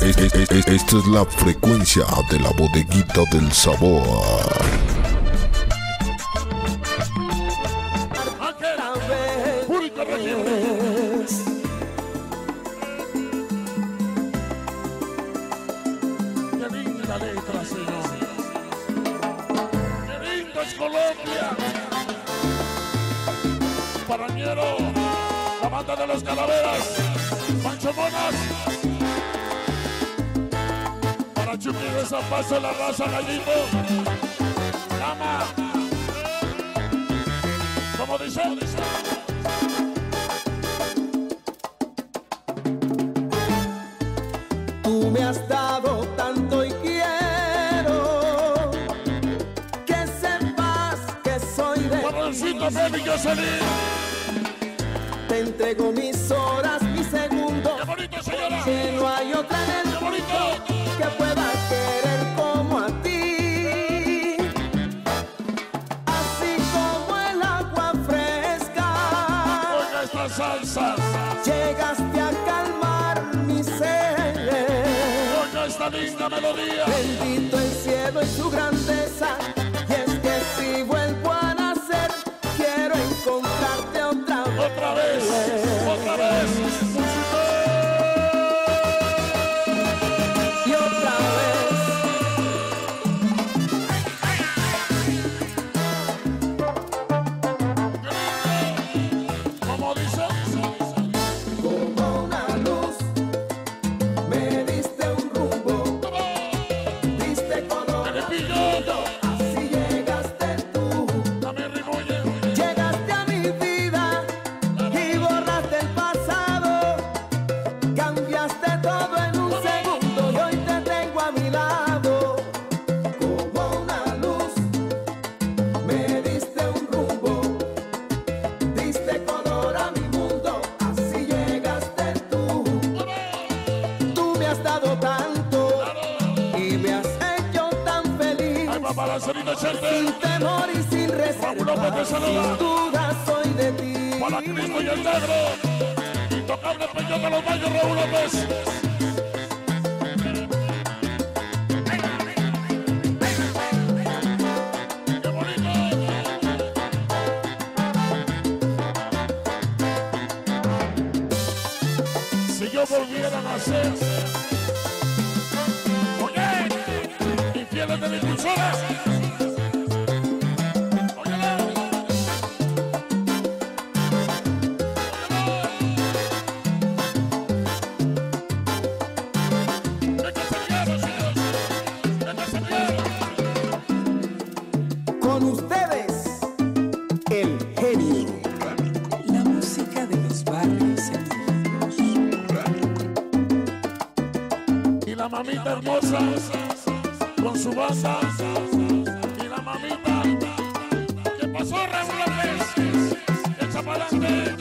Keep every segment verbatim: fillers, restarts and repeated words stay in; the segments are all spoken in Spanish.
es- es- es- esta es la frecuencia de la bodeguita del sabor. Público región. Qué linda letra, señor. Qué lindo es Colombia. Parañero, la banda de los Calaveras, Pancho Monas. Para Chucky de San Paso, la raza Gallito. Cama. ¿Cómo dice? Tú me has dado tanto y quiero que sepas que soy de Barroncito, baby, yo salí. Te entrego mis horas, mis segundos. ¡Qué bonito, señora! Que no hay otra en el ¡Qué bonito! mundo que pueda querer como a ti. Así como el agua fresca. Oiga esta salsa. Llegaste a calmar mi sed. Oiga esta linda melodía. Bendito el cielo y su grandeza. Y es que si vuelvo a nacer, quiero encontrarte otra vez. Otra vez, otra vez. Y otra vez. ¿Cómo dice? Como una luz, me diste un rumbo, diste color a mi mundo. Así llegaste tú, Dame rimuye. llegaste a mi vida y borraste el pasado. Cambiaste todo en un segundo y hoy te tengo a mi lado. Como una luz, me diste un rumbo, diste color a mi mundo. Así llegaste tú. Tú me has dado tanto y me has hecho tan feliz. Ahí va para la Celina Cherte. Sin temor y sin Raúl López te reserva, saluda. sin duda soy de ti. Para Cristo y el negro. Intocable peñón de los baños, Raúl López. ¡Qué bonito! Si yo volviera a nacer, oye, infieles de mi impulsora. Óyelo. Con ustedes, el genio. La música de los barrios antiguos. Y la mamita hermosa con su banda. Y la mamita. ¿Qué pasó, Raúl López? Echa para adelante.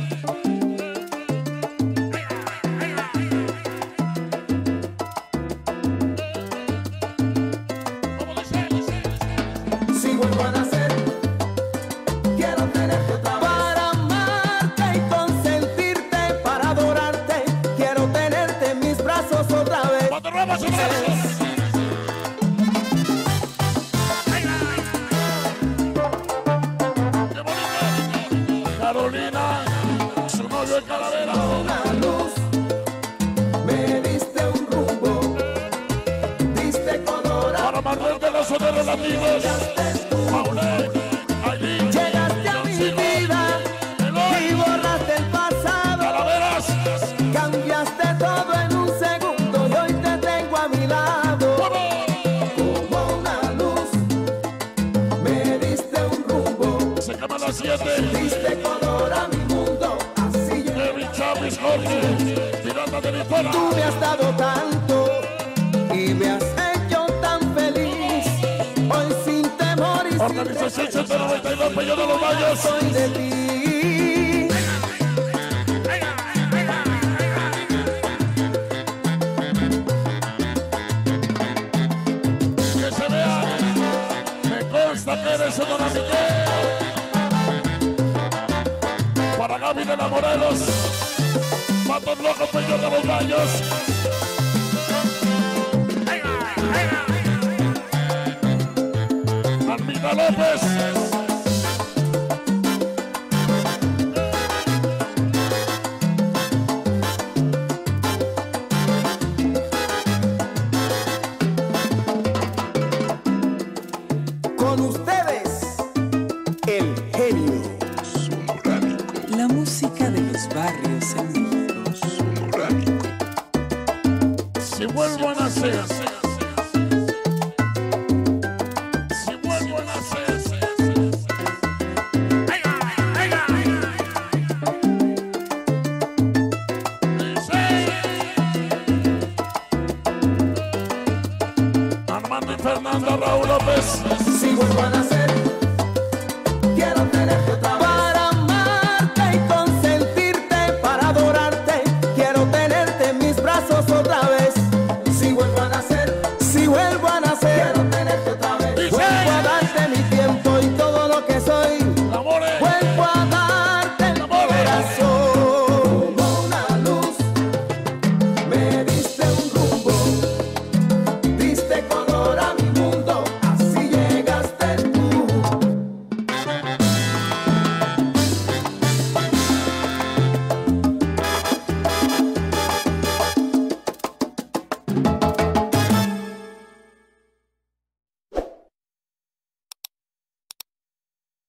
¿Cómo dice? Si vuelvo a nacer, quiero tenerte otra vez. Para amarte y consentirte, para adorarte, quiero tenerte en mis brazos otra vez. Cuando robas un brazo. ¡Qué bonito! Carolina, su novio en Calavera. Una luz, me diste un rumbo, diste color a Para Manuel de los Soneros Latinos. Paulé, Aileen, llegaste a mi Johncito, vida y Eloy, borraste el pasado. Calaveras. Cambiaste todo en un segundo y hoy te tengo a mi lado. Como una luz, me diste un rumbo, Se quema las siete. diste color a mi mundo. Así llegué. Kevin Chávez, Jorge, Pirata de Lipona. Tú me has dado tanto y me has hecho tan feliz. Hoy sin temor y sin Organización ciento noventa y dos, Peñón de los Valles. soy de ti. Que se vea. Me consta que eres un don Miguel. Para Gaby de la Morelos. Patos Locos, Peñón de los Valles. Rosita López. Con ustedes, el genio. Sonoránico. La música de los barrios en México. Sonoránico. Si vuelvo a nacer, si vuelvo a nacer, venga, venga, dice Armando y Fernando, Raúl López. Si vuelvo a nacer, quiero tenerte otra vez. Para amarte y consentirte, para adorarte, quiero tenerte en mis brazos otra vez. Si vuelvo a nacer, si vuelvo a nacer, quiero tenerte otra vez. Dice. Vuelvo a darte mi tiempo y todo lo que soy. Amores, Vuelvo a darte el corazón. Como una luz, me diste un rumbo, diste color a mi mundo, así llegaste tú.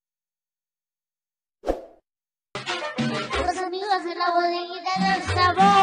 Los amigos de la bodeguita del sabor.